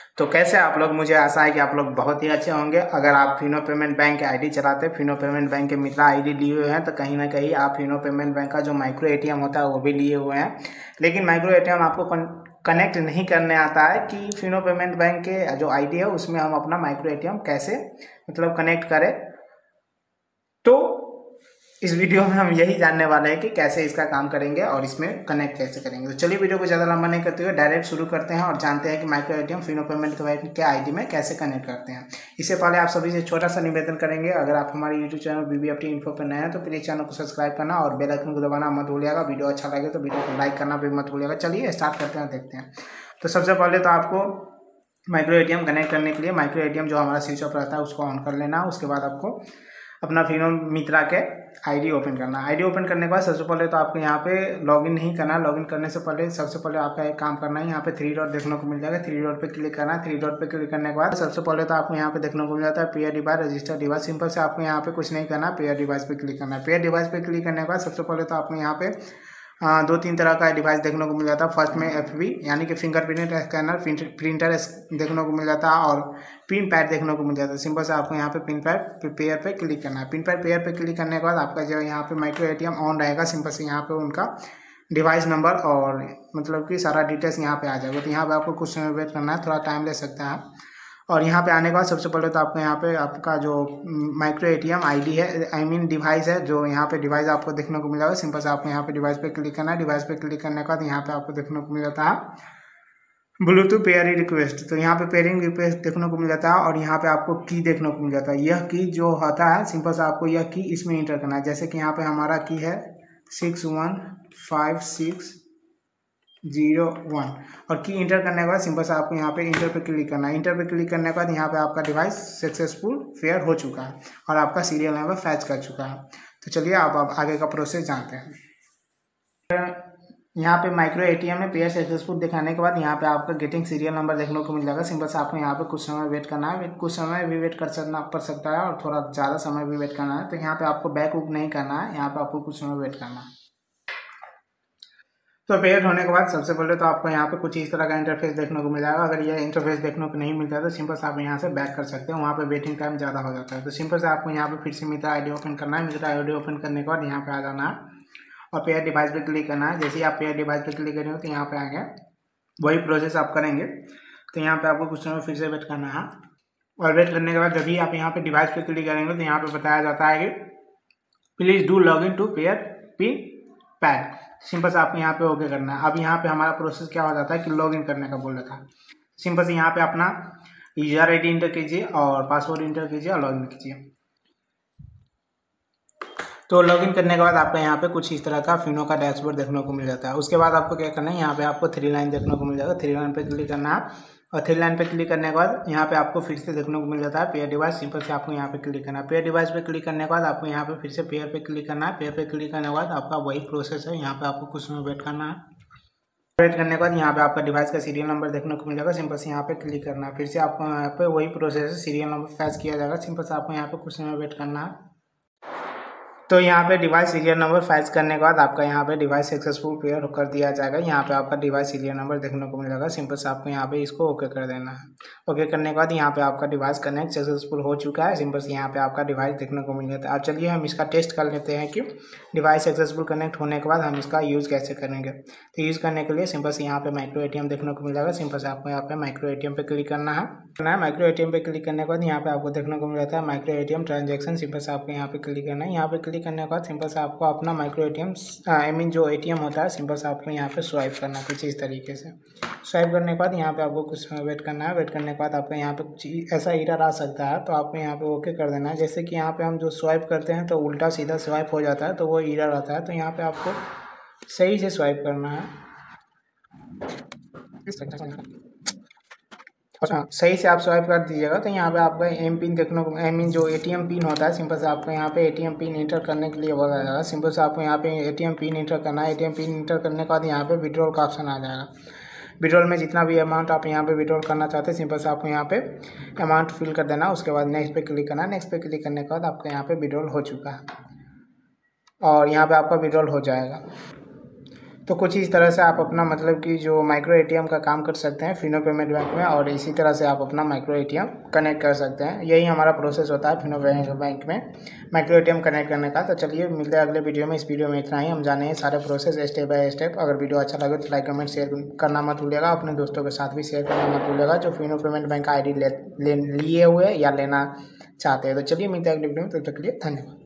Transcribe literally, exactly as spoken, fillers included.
तो कैसे आप लोग, मुझे आशा है कि आप लोग बहुत ही अच्छे होंगे। अगर आप फिनो पेमेंट बैंक के आईडी चलाते हैं, फिनो पेमेंट बैंक के मित्रा आईडी लिए हुए हैं, तो कहीं ना कहीं आप फिनो पेमेंट बैंक का जो माइक्रो एटीएम होता है वो भी लिए हुए हैं। लेकिन माइक्रो एटीएम आपको कनेक्ट नहीं करने आता है कि फिनो पेमेंट बैंक के जो आईडी है उसमें हम अपना माइक्रो एटीएम कैसे मतलब कनेक्ट करें। तो इस वीडियो में हम यही जानने वाले हैं कि कैसे इसका काम करेंगे और इसमें कनेक्ट कैसे करेंगे। तो चलिए वीडियो को ज़्यादा लंबा नहीं करते हुए डायरेक्ट शुरू करते हैं और जानते हैं कि माइक्रो एटीएम फिनो पेमेंट के आईडी में कैसे कनेक्ट करते हैं। इससे पहले आप सभी से छोटा सा निवेदन करेंगे, अगर आप हमारे यूट्यूब चैनल बीबीएफटी इन्फो पर नए हैं तो प्लीज़ चैनल को सब्सक्राइब करना और बेल आइकन को दबाना मत भूलिएगा। वीडियो अच्छा लगे तो वीडियो को लाइक करना भी मत भूलिएगा। चलिए स्टार्ट करते हैं, देखते हैं। तो सबसे पहले तो आपको माइक्रो एटीएम कनेक्ट करने के लिए माइक्रो एटीएम जो हमारा स्विच ऑफ रहता है उसको ऑन कर लेना। उसके बाद आपको अपना फिनो मित्रा के आईडी ओपन करना। आईडी ओपन करने के बाद सबसे पहले तो आपको यहाँ पे लॉगिन नहीं करना। लॉगिन करने से पहले सबसे पहले आपका एक काम करना है, यहाँ पे थ्री डॉट देखने को मिल जाएगा, थ्री डॉट पे क्लिक करना है। थ्री डॉट पे क्लिक करने के बाद सबसे पहले तो आपको यहाँ पे देखने को मिल जाता है pair device register device. Simple से आपको यहाँ पे कुछ नहीं करना, पेयर डिवाइस पे क्लिक करना है। पेयर डिवाइस पे क्लिक करने के बाद सबसे पहले तो आपको यहाँ पे हाँ दो तीन तरह का डिवाइस देखने को मिल जाता है। फर्स्ट में एफ बी यानी कि फिंगरप्रिंट स्कैनर, प्रिंटर देखने को मिल जाता है और पिन पैड देखने को मिल जाता है। सिंपल से आपको यहाँ पे पिन पैड पेयर पे क्लिक करना है। पिन पैड पेयर पे क्लिक करने के बाद आपका जो यहाँ पे माइक्रो एटीएम ऑन रहेगा। सिंपल से यहाँ पे उनका डिवाइस नंबर और मतलब कि सारा डिटेल्स यहाँ पे आ जाएगा। तो यहाँ पे आपको कुछ समय वेट करना है, थोड़ा टाइम ले सकता है। और यहाँ पे आने के बाद सबसे पहले तो आपको यहाँ पे आपका जो माइक्रो एटीएम आईडी है, आई मीन डिवाइस है, जो यहाँ पे डिवाइस आपको देखने को मिल जाएगा। सिंपल से आपको यहाँ पे डिवाइस पे क्लिक करना है। डिवाइस पे क्लिक करने के बाद यहाँ पे आपको देखने को मिल जाता है ब्लूटूथ पेयरिंग रिक्वेस्ट। तो यहाँ पे पेयरिंग रिक्वेस्ट देखने को मिल जाता है और यहाँ पे आपको की देखने को मिल जाता है। यह की जो होता है, सिंपल से आपको यह की इसमें इंटर करना है। जैसे कि यहाँ पे हमारा की है six one five six zero one और की इंटर करने के बाद सिंपल से आपको यहाँ पे इंटर पे क्लिक करना है। इंटर पे क्लिक करने के बाद यहाँ पे आपका डिवाइस सक्सेसफुल फेयर हो चुका है और आपका सीरियल नंबर फैच कर चुका है। तो चलिए आप, आप आगे का प्रोसेस जानते हैं। यहाँ पे माइक्रो एटीएम में पेयर सक्सेसफुल दिखाने के बाद यहाँ पे आपका गेटिंग सीरियल नंबर देखने को मिल जाएगा। सिंपल से आपको यहाँ पे कुछ समय वेट करना है। कुछ समय भी वेट कर सकना पड़ सकता है और थोड़ा ज़्यादा समय भी वेट करना है। तो यहाँ पे आपको बैक वुक नहीं करना है, यहाँ पे आपको कुछ समय वेट करना है। तो पेयर होने के बाद सबसे पहले तो आपको यहाँ पे कुछ इस तरह का इंटरफेस देखने को मिल जाएगा। अगर ये इंटरफेस देखने को नहीं मिलता है तो सिंपल से आप यहाँ से बैक कर सकते हैं, वहाँ पे वेटिंग टाइम ज़्यादा हो जाता है। तो सिंपल से आपको यहाँ पे फिर से मित्रा आईडी ओपन करना है। मित्रा आईडी ओपन करने के बाद यहाँ पे आ जाना है और पेयर डिवाइस पे क्लिक करना है। जैसे ही आप पेयर डिवाइस पे क्लिक करेंगे तो यहाँ पे आएंगे, वही प्रोसेस आप करेंगे। तो यहाँ पे आपको कुछ समय फिर से वेट करना है और वेट करने के बाद जब भी आप यहाँ पे डिवाइस पे क्लिक करेंगे तो यहाँ पे बताया जाता है कि please do log in to pair pin pad. Simple से आपको यहाँ पे ओके करना है। अब यहाँ पे हमारा प्रोसेस क्या हो जाता है कि लॉगिन करने का बोल रहा था। सिंपल से यहाँ पे अपना यूजर आईडी इंटर कीजिए और पासवर्ड इंटर कीजिए और लॉगिन कीजिए। तो लॉगिन करने के बाद आपका यहाँ पे कुछ इस तरह का फिनो का डैशबोर्ड देखने को मिल जाता है। उसके बाद आपको क्या करना है, यहाँ पे आपको थ्री लाइन देखने को मिल जाएगा। थ्री लाइन पे क्लिक करना है और थ्री लाइन पे क्लिक करने के बाद यहाँ पे आपको फिर से देखने को मिल जाता है पेयर डिवाइस। सिंपल से आपको यहाँ पे क्लिक करना है। पेयर डिवाइस पे क्लिक करने के बाद आपको यहाँ पे फिर से पेयर पे क्लिक करना है। पेयर पे क्लिक करने के बाद आपका वही प्रोसेस है, यहाँ पे आपको कुछ समय वेट करना है। वेट करने के बाद यहाँ पे आपका डिवाइस का सीरियल नंबर देखने को मिल जाएगा। सिंपल से यहाँ पे क्लिक करना है। फिर से आपको यहाँ पे वही प्रोसेस है, सीरियल नंबर फैच किया जाएगा। सिंपल से आपको यहाँ पे कुछ समय वेट करना है। तो यहाँ पे डिवाइस सीरियल नंबर फैच करने के बाद आपका यहाँ पे डिवाइस सक्सेसफुल पेयर कर दिया जाएगा। यहाँ पे आपका डिवाइस सीरियल नंबर देखने को मिल जाएगा। सिंपल से आपको यहाँ पे इसको ओके कर देना है। ओके करने के बाद यहाँ पे आपका डिवाइस कनेक्ट सक्सेसफुल हो चुका है। सिंपल से यहाँ पे आपका डिवाइस देखने को मिल जाता है। अब चलिए हम इसका टेस्ट कर लेते हैं कि डिवाइस सक्सेसफुल कनेक्ट होने के बाद हम इसका यूज़ कैसे करेंगे। तो यूज़ करने के लिए सिंपल से यहाँ पे माइक्रो एटीएम देखने को मिल जाएगा। सिंपल से आपको यहाँ पे माइक्रो एटीएम पे क्लिक करना है करना है माइक्रो एटीएम पे क्लिक करने के बाद यहाँ पे आपको देखने को मिल जाता है माइक्रो एटीएम ट्रांजेक्शन। सिंपल से आपको यहाँ पे क्लिक करना है। यहाँ पे क्लिक करने के बाद सिंपल से आपको अपना माइक्रो एटीएम आई मीन जो एटीएम होता है, सिंपल से आपको यहाँ पे स्वाइप करना है कुछ इस तरीके से। स्वाइप करने के बाद यहाँ पे आपको कुछ समय वेट करना है। वेट करने के बाद आपको यहाँ पे कुछ ऐसा एरर आ सकता है, तो आपको यहाँ पे ओके कर देना है। जैसे कि यहाँ पे हम जो स्वाइप करते हैं तो उल्टा सीधा स्वाइप हो जाता है, तो वो एरर आता है। तो यहाँ पे आपको सही से स्वाइप करना है। अच्छा, सही से आप स्वाइप कर दीजिएगा तो यहाँ पे आपका एम पिन देखने को आई मीन जो एटीएम पिन होता है, सिंपल से आपको यहाँ पे एटीएम पिन इंटर करने के लिए बोला जाएगा। सिंपल से आपको यहाँ पे एटीएम पिन इंटर करना है। एटीएम पिन इंटर करने के बाद यहाँ पे विड्रॉल का ऑप्शन आ जाएगा। विड्रॉल में जितना भी अमाउंट आप यहाँ पे विड्रॉल करना चाहते हैं, सिंपल से आपको यहाँ पे अमाउंट फिल कर देना। उसके बाद नेक्स्ट पे क्लिक करना है। नेक्स्ट पे क्लिक करने के बाद आपका यहाँ पे विड्रॉल हो चुका है और यहाँ पे आपका विड्रॉल हो जाएगा। तो कुछ इस तरह से आप अपना मतलब कि जो माइक्रो एटीएम का काम कर सकते हैं फिनो पेमेंट बैंक में, और इसी तरह से आप अपना माइक्रो एटीएम कनेक्ट कर सकते हैं। यही हमारा प्रोसेस होता है फिनो बैंक में माइक्रो एटीएम कनेक्ट करने का। तो चलिए मिलते हैं अगले वीडियो में। इस वीडियो में इतना ही, हम जाने हैं सारे प्रोसेस स्टेप बाय स्टेप। अगर वीडियो अच्छा लगे तो लाइक कमेंट शेयर करना मत भूलिएगा, अपने दोस्तों के साथ भी शेयर करना मत भूलिएगा जो फिनो पेमेंट बैंक का आई डी ले, ले लिए हुए या लेना चाहते हैं। तो चलिए मिलते हैं अगले वीडियो में, तब तक के लिए धन्यवाद।